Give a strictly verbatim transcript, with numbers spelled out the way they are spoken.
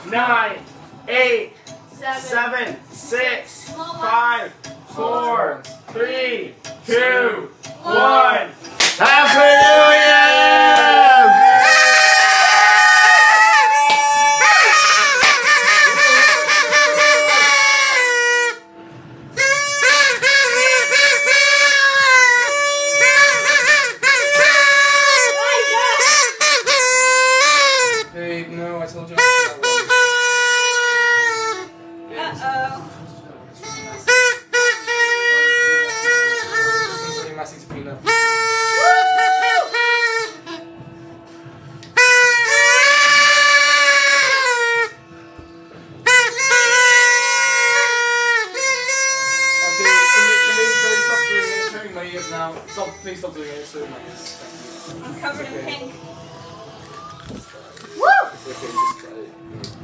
nine, eight, Seven. seven, six, five, four, three, two, one. Happy New Year! Babe, no, I told you. Uh-oh. Messy to clean up. Now, stop, please stop doing it. It's doing my ears. I'm covered in pink. It's okay, just try it.